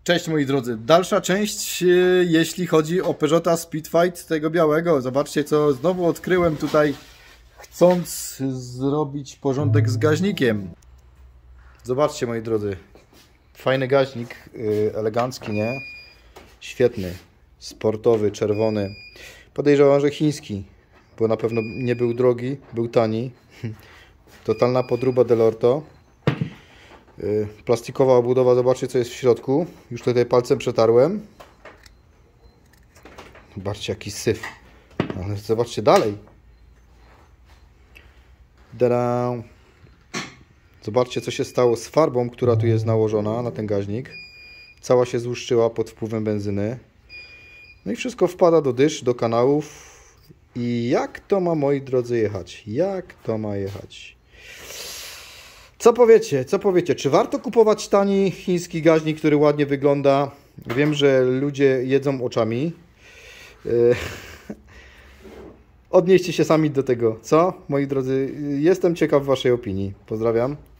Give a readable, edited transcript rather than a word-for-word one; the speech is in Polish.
Cześć moi drodzy, dalsza część jeśli chodzi o Peugeota Speedfight tego białego. Zobaczcie co znowu odkryłem tutaj, chcąc zrobić porządek z gaźnikiem. Zobaczcie moi drodzy, fajny gaźnik, elegancki, nie? Świetny, sportowy, czerwony. Podejrzewam, że chiński, bo na pewno nie był drogi, był tani. Totalna podróba Dell'Orto. Plastikowa obudowa, zobaczcie co jest w środku. Już tutaj palcem przetarłem. Zobaczcie jaki syf. Ale zobaczcie dalej. Tada! Zobaczcie co się stało z farbą, która tu jest nałożona na ten gaźnik. Cała się złuszczyła pod wpływem benzyny. No i wszystko wpada do dysz, do kanałów. I jak to ma, moi drodzy, jechać? Jak to ma jechać? Co powiecie? Co powiecie? Czy warto kupować tani chiński gaźnik, który ładnie wygląda? Wiem, że ludzie jedzą oczami. Odnieście się sami do tego, co? Moi drodzy, jestem ciekaw waszej opinii. Pozdrawiam.